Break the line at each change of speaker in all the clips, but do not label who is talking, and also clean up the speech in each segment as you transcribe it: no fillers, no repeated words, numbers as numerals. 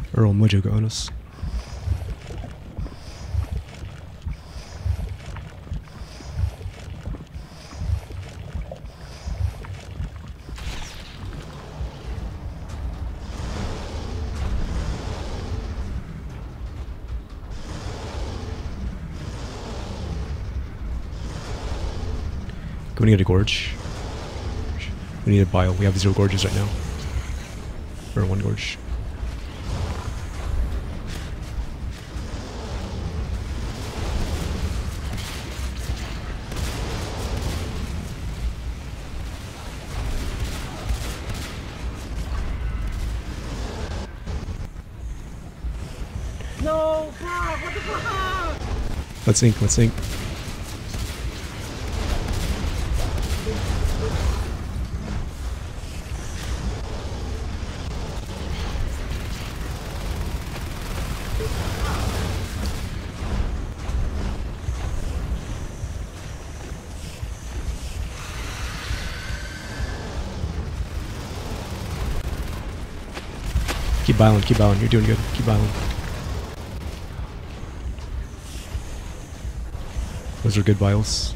Earl Mojo got on us. We need a gorge. We need a bile. We have 0 gorges right now. Or 1 gorge.
No, fuck, what the fuck?
Let's ink, let's ink. Keep biling, you're doing good. Keep biling. Those are good biles.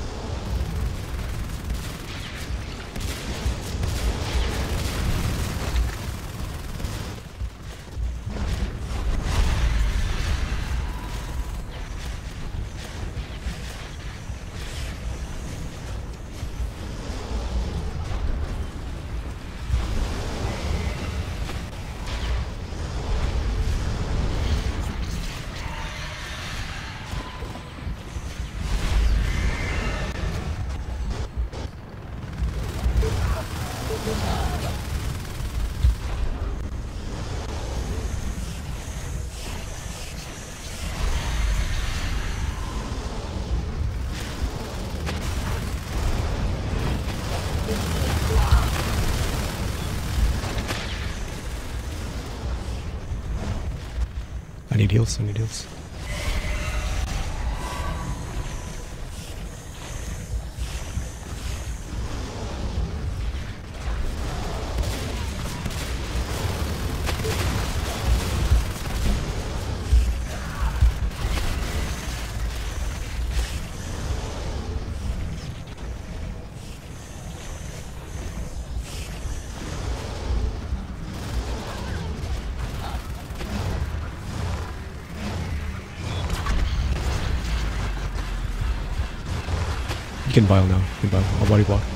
I need heals, I need heals. You can bile now. You can bile. I'll body block.